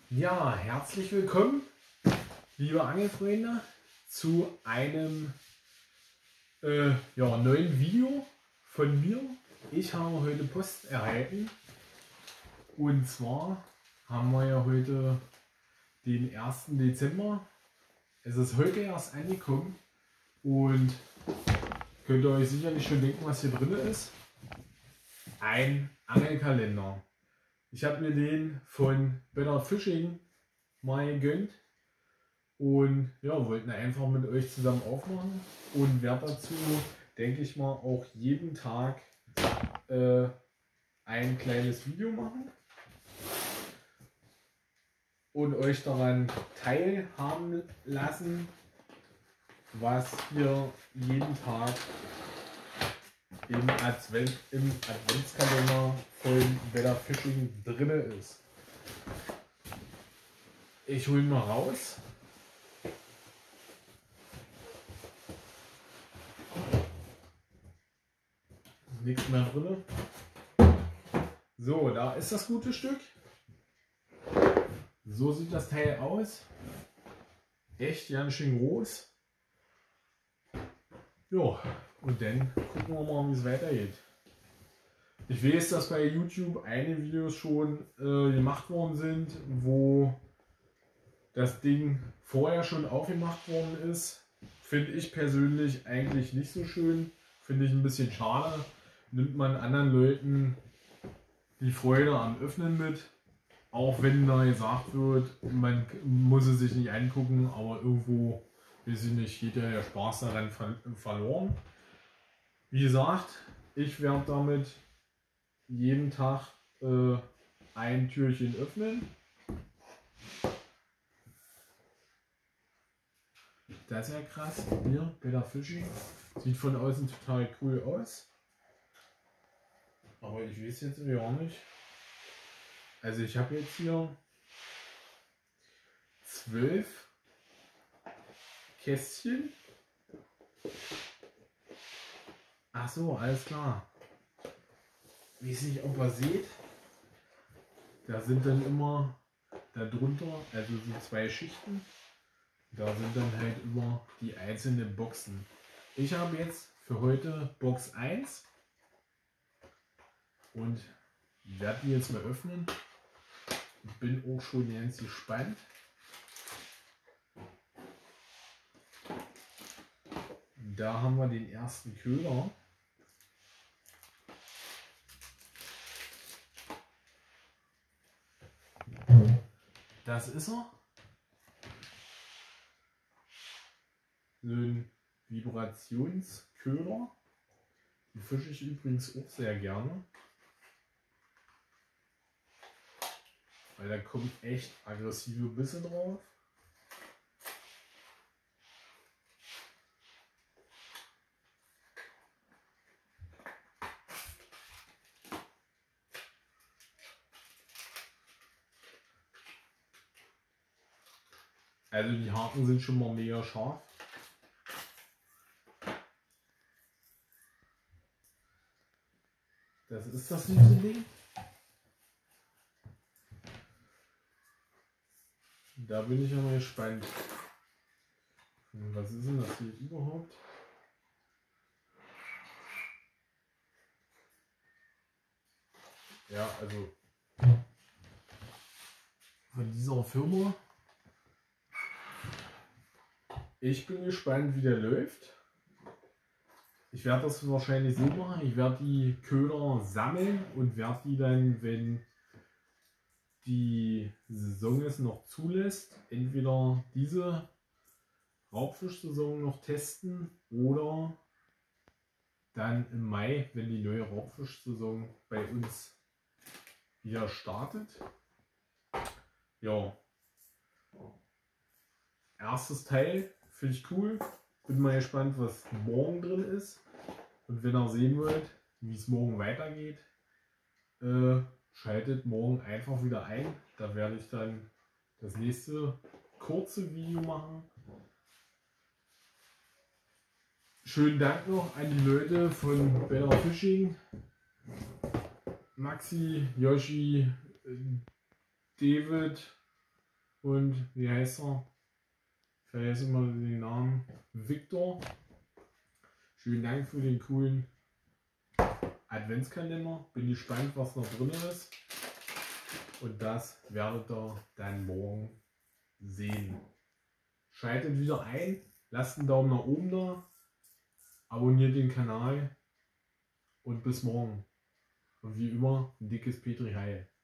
Ja, herzlich willkommen, liebe Angelfreunde, zu einem neuen Video von mir. Ich habe heute Post erhalten und zwar haben wir ja heute den 1. Dezember. Es ist heute erst angekommen und könnt ihr euch sicherlich schon denken, was hier drin ist. Ein Angelkalender. Ich habe mir den von Better Fishing mal gegönnt und ja, wollten einfach mit euch zusammen aufmachen und werde dazu, denke ich mal, auch jeden Tag ein kleines Video machen und euch daran teilhaben lassen, was hier jeden Tag im Adventskalender von Better Fishing drin ist. Ich hole ihn mal raus. Nichts mehr drin. So, da ist das gute Stück. So sieht das Teil aus. Echt ganz schön groß. Ja, und dann gucken wir mal, wie es weitergeht. Ich weiß, dass bei YouTube einige Videos schon gemacht worden sind, wo das Ding vorher schon aufgemacht worden ist. Finde ich persönlich eigentlich nicht so schön. Finde ich ein bisschen schade. Nimmt man anderen Leuten die Freude am Öffnen mit. Auch wenn da gesagt wird, man muss es sich nicht angucken, aber irgendwo, weiß ich nicht, geht ja der Spaß daran verloren. Wie gesagt, ich werde damit jeden Tag ein Türchen öffnen. Das ist ja krass. Hier, Better Fishing. Sieht von außen total cool aus. Aber ich weiß jetzt gar nicht. Also ich habe jetzt hier 12 Kästchen. Ach so, alles klar. Ich weiß nicht, ob ihr seht. Da sind dann immer darunter, also so 2 Schichten. Da sind dann halt immer die einzelnen Boxen. Ich habe jetzt für heute Box 1 und werde die jetzt mal öffnen. Bin auch schon ganz gespannt. Da haben wir den ersten Köder. Das ist er. So ein Vibrationsköder. Die fische ich übrigens auch sehr gerne. Weil da kommen echt aggressive Bisse drauf. Also die Haken sind schon mal mega scharf. Das ist das süße Ding. Da bin ich ja mal gespannt. Was ist denn das hier überhaupt? Ja, also von dieser Firma. Ich bin gespannt, wie der läuft. Ich werde das wahrscheinlich so machen. Ich werde die Köder sammeln und werde die dann, wenn die Saison es noch zulässt, entweder diese Raubfischsaison noch testen oder dann im Mai, wenn die neue Raubfischsaison bei uns wieder startet. Ja, erstes Teil finde ich cool. Bin mal gespannt, was morgen drin ist. Und wenn ihr sehen wollt, wie es morgen weitergeht, schaltet morgen einfach wieder ein. Da werde ich dann das nächste kurze Video machen. Schönen Dank noch an die Leute von Better Fishing. Maxi, Yoshi, David, Und wie heißt er? Ich vergesse immer den Namen. Victor. Vielen Dank für den coolen Adventskalender. Bin gespannt, was noch drin ist. Und das werdet ihr dann morgen sehen. Schaltet wieder ein, lasst einen Daumen nach oben da, abonniert den Kanal und bis morgen. Und wie immer, ein dickes Petri Heil.